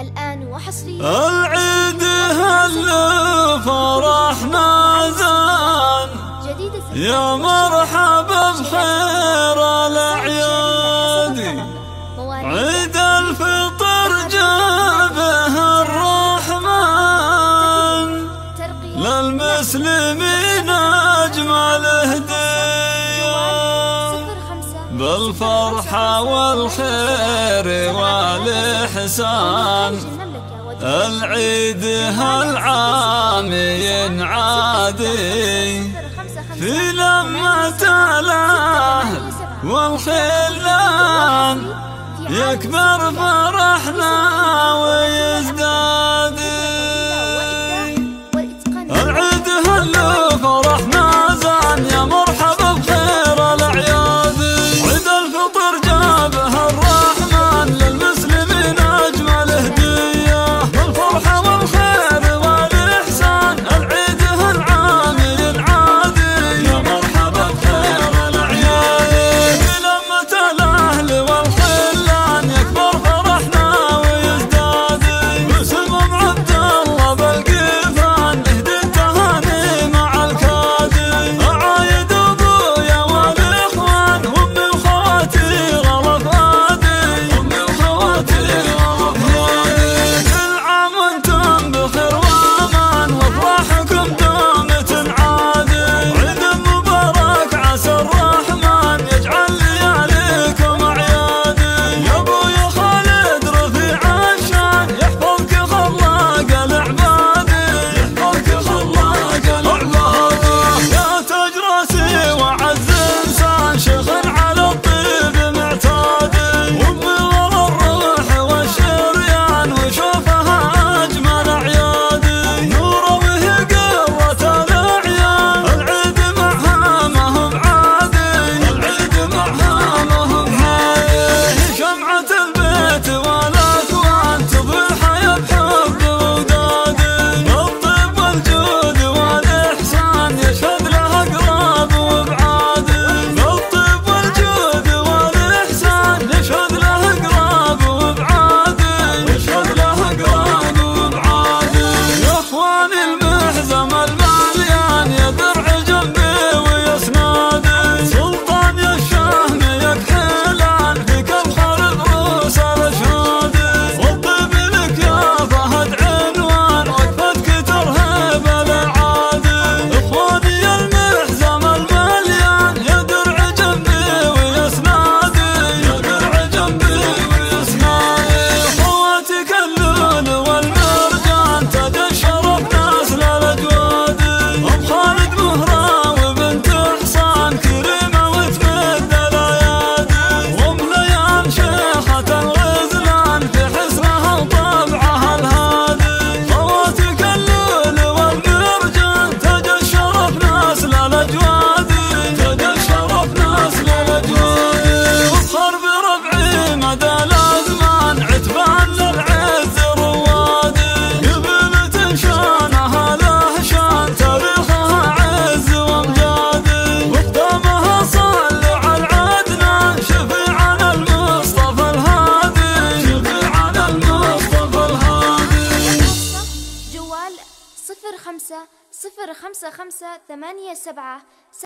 الآن وحصريا. العيد هل فرحنا زان يا مرحبا بخير الأعياد. عيد الفطر جابه الرحمن للمسلمين أجمل هدية بالفرحة والخير والإحسان. العيد هالعام ينعادي في لمة الأهل والخلان يكبر فرحنا ويزداد. العيد هل فرحنا زان يا مرحبا بخير الأعياد. عيد الفطر جابه الرحمن للمسلمين أجمل هدية بالفرحة والخير والإحسان. العيد هالعام ينعادي يا مرحبا بخير الأعياد في لمة الأهل والخلان يكبر فرحنا ويزداد. مسلم عبد الله بالقيفان نهدي التهاني مع الكادي. أعايد أبويا والإخوان وأمي وخواتي غرف هادي. أمي وخواتي غرف هادي. كل عام وأنتم بخير وأمان وأفراحكم دوم تنعادي. عيد مبارك عسى الرحمن يجعل لياليكم أعيادي. يا أبويا خالد رفيع الشان يحفظك خلاق العبادي. يحفظك خلاق العبادي. يا تاج راسي وعز إنسان شيخ على الطيب معتادي. وأمي ورا الروح والشريان وشوفها أجمل أعيادي. نوره وهي قرة الأعيان العيد معها ما هو بعادي. العيد معها ما هو بعادي. شمعة البيت والأكوان تضوي الحياة بحب ودادي. بالطيب والجود والإحسان يشهد لها أقراب وبعادي. بالطيب والجود والإحسان يشهد لها أقراب وبعادي. يشهد لها أقراب وبعادي. يا إخواني المحزم المليان يا درع جنبي ويسنادي. سلطان يا الشهم يا كحيلان فيك الخير بروس الأشهادي. والطيب لك يا فهد عنوان وقفتك ترهب الأعادي. إخواني المحزم المليان يا درع جنبي ويسنادي. يا درع جنبي ويسنادي. خواتك اللول والمرجان تاج الشرف نسل الأجوادي. أم خالد مهرة وبنت حصان كريمة وتمد الأيادي. وأم ليان شيخة الغزلان في حسنها وطبعها الهادي. خواتك اللول والمرجان تاج الشرف نسل الأجوادي. تاج الشرف نسل الأجوادي. وافخر بربعي مدى الأزمان عتبان للعز روادي. قبلة شانها له شان تاريخها عز وامجادي. وقدامها صلوا على العدنان شفيعنا المصطفى الهادي. شفيعنا المصطفى الهادي. جوال 05 055 87